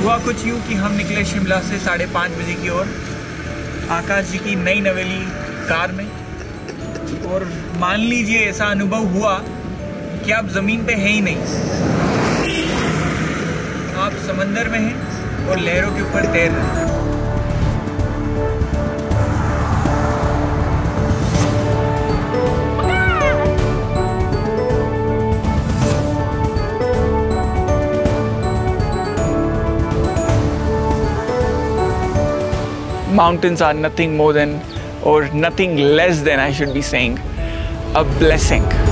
हुआ कुछ यूँ कि हम निकले शिमला से 5:30 बजे की ओर, आकाश जी की नई नवेली कार में, और मान लीजिए ऐसा अनुभव हुआ कि आप ज़मीन पे हैं ही नहीं, आप समंदर में हैं और लहरों के ऊपर तैर रहे हैं। Mountains are nothing more than, or nothing less than, I should be saying, a blessing.